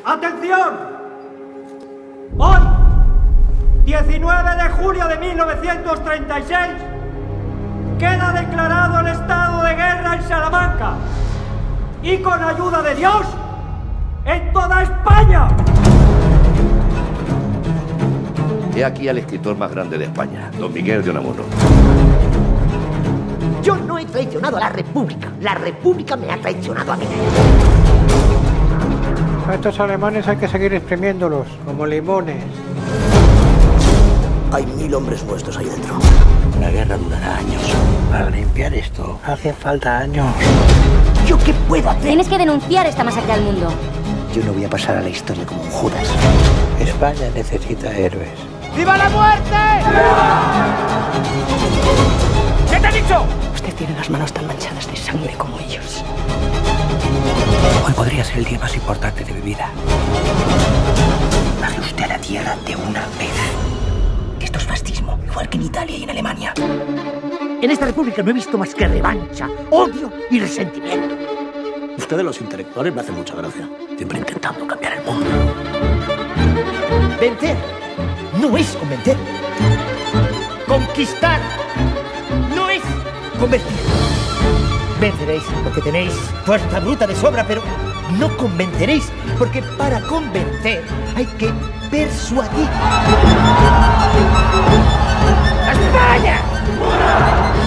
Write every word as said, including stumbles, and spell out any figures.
¡Atención! Hoy, diecinueve de julio de mil novecientos treinta y seis, queda declarado el estado de guerra en Salamanca y con ayuda de Dios, en toda España. He aquí al escritor más grande de España, don Miguel de Unamuno. Yo no he traicionado a la República. La República me ha traicionado a mí. A estos alemanes hay que seguir exprimiéndolos, como limones. Hay mil hombres nuestros ahí dentro. La guerra durará años. Para limpiar esto, hace falta años. ¿Yo qué puedo hacer? Tienes que denunciar esta masacre al mundo. Yo no voy a pasar a la historia como un Judas. España necesita héroes. ¡Viva la muerte! ¿Qué te he dicho? Usted tiene las manos tan manchadas de sangre como ellos. Hoy podría ser el día más importante de mi vida. Baje usted a la tierra de una vez. Que esto es fascismo, igual que en Italia y en Alemania. En esta república no he visto más que revancha, odio y resentimiento. Ustedes los intelectuales me hacen mucha gracia. Siempre intentando cambiar el mundo. Vencer no es convencer. Conquistar no es convertir. Venceréis porque tenéis fuerza bruta de sobra, pero no convenceréis porque para convencer hay que persuadir. ¡España!